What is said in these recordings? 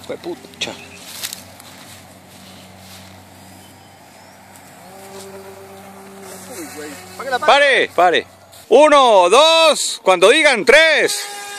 Fue pucha. Pare, pare. 1, 2, cuando digan 3.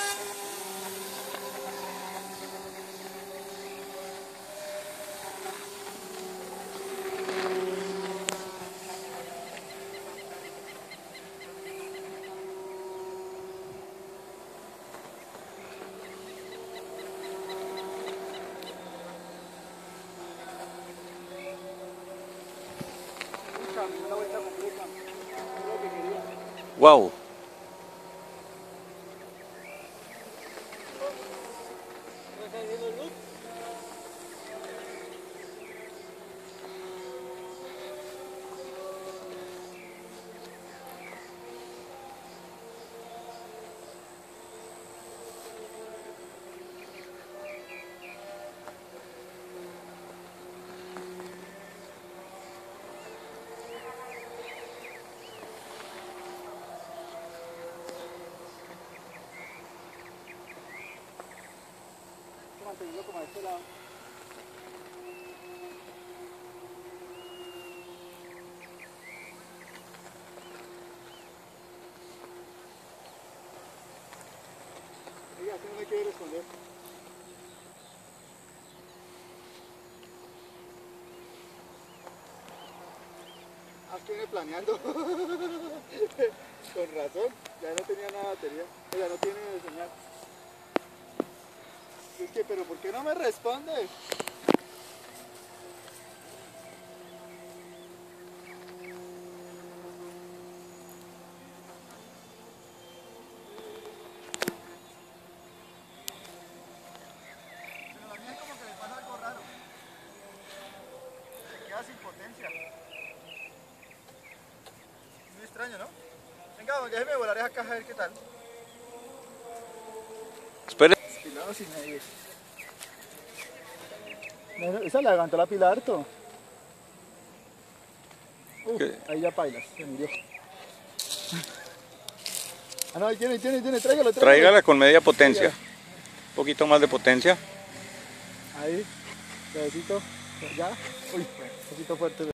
Wow. Mantenerlo como a este lado. Oiga, que no me quiere responder. Que viene planeando. Con razón, ya no tenía nada de batería. Ya no tiene señal. Es que, pero ¿por qué no me responde? Pero la mía es como que le pasa algo raro. Se queda sin potencia. Muy extraño, ¿no? Venga, déjeme volar esa caja a ver qué tal. Espere. Pilado sin medir. Esa le levantó la pila harto. Ahí ya pailas, se murió. Ah, no, ahí tiene, tráigalo. Tráigala con media potencia. Un poquito más de potencia. Ahí, pedacito, ya. Uy, un poquito fuerte.